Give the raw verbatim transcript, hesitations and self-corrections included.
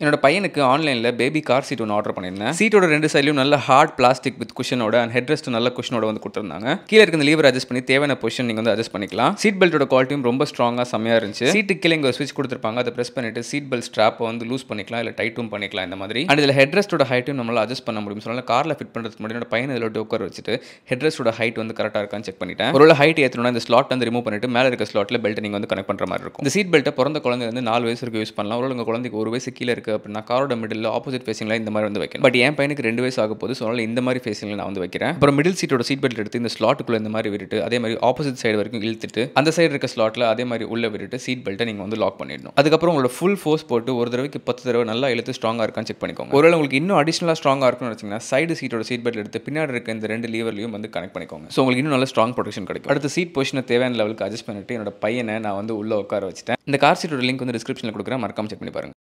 என்னோட பையனுக்கு ஆன்லைனில் பேபி கார் சீட் ஒன்று ஆர்டர் பண்ணியிருந்தேன். சீட்டோட ரெண்டு சைட்லையும் நல்ல ஹார்ட் பிளாஸ்டிக் வித் குஷனோட அண்ட் ஹெட் ரெஸ்ட் நல்ல குஷனோட வந்து கொடுத்துருந்தாங்க. கீழே இருக்க இந்த லீவர் அட்ஜஸ்ட் பண்ணி தேவையான பொசிஷன் நீங்கள் வந்து அட்ஜஸ்ட் பண்ணிக்கலாம். சீட் பெல்ட்டோட குவாலிட்டியும் ரொம்ப ஸ்ட்ராங்காக செம்மையாக இருந்துச்சு. சீட்டு கீழே இங்கே ஒரு ஸ்விட்ச் கொடுத்துருப்பாங்க. அதை ப்ரெஸ் பண்ணிட்டு சீட் பெல்ட் ஸ்ட்ராப்பை வந்து லூஸ் பண்ணிக்கலாம், இல்லை டைட்டும் பண்ணிக்கலாம் இந்த மாதிரி. அண்ட் இதில் ஹெட் ரெஸ்ட்டோட ஹைட்டும் நம்மளால் அட்ஜஸ்ட் பண்ண முடியும். சொன்னால காரில் ஃபிட் பண்ணுறதுக்கு முன்னாடி என்னோட பையன் இதில் உட்கார வச்சுட்டு ஹெட் ரெஸ்ட்டோட ஹைட் வந்து கரெக்டாக இருக்கான்னு செக் பண்ணிட்டேன். ஒரு ஹைட் ஏற்றணும்னா இந்த ஸ்லாட் வந்து ரிமூவ் பண்ணிட்டு மேலே இருக்க ஸ்லாட்டில் பெல்ட்டை நீங்கள் வந்து கனெக்ட் பண்ணுற மாதிரி இருக்கும். இந்த சீட் பெல்ட்டை பிறந்த குழந்தை வந்து நாலு வயசு வரைக்கும் யூஸ் பண்ணலாம். ஒரு உங்கள் குழந்தைக்கு ஒரு வயசு கீழே இருக்குது அப்படின்னா காரோட மிடில் ஆப்போசிட் ஃபேசிங்ல இந்த மாதிரி வந்து வைக்கணும். பட் என் பையனுக்கு ரெண்டு வயசு ஆக போது, ஸோ அதனால இந்த மாதிரி ஃபேசிங்ல நான் வந்து வைக்கிறேன். அப்புறம் மிடில் சீட்டோட சீட் பெல்ட் எடுத்து இந்த ஸ்லாட்டுக்குள்ள இந்த மாதிரி விட்டுட்டு அதே மாதிரி ஆப்போசிட் சைடு வரைக்கும் இழுத்துட்டு அந்த சைடு இருக்க ஸ்லாட்ல அதே மாதிரி உள்ள விட்டுட்டு சீட் பெல்ட்டை நீங்க வந்து லாக் பண்ணிடணும். அதுக்கப்புறம் உங்களோட ஃபுல் ஃபோர்ஸ் போட்டு ஒரு தடவைக்கு பத்து தடவை நல்லா இழுத்து ஸ்ட்ராங்கா இருக்கான்னு செக் பண்ணிக்கோங்க. ஒருவேளை உங்களுக்கு இன்னும் அடிஷனலா ஸ்ட்ராங்கா இருக்குன்னு நினைச்சீங்கன்னா சைடு சீட்டோட சீட் பெல்ட் எடுத்து பின்னாடி இருக்க இந்த ரெண்டு லீவர்லையும் வந்து கனெக்ட் பண்ணிக்கோங்க. ஸோ உங்களுக்கு இன்னும் நல்ல ஸ்ட்ராங் ப்ரொடெக்ஷன் கிடைக்கும். அடுத்த சீட் பொசிஷனை தேவையான லெவலுக்கு அட்ஜஸ்ட் பண்ணிட்டு என்னோட பையனை நான் வந்து உள்ள உட்கார வச்சுட்டேன். இந்த கார் சீட்டோட லிங்க் வந்து டிஸ்கிரிப்ஷனில் கொடுக்குறேன், மறக்காம செக் பண்ணி பாருங்க.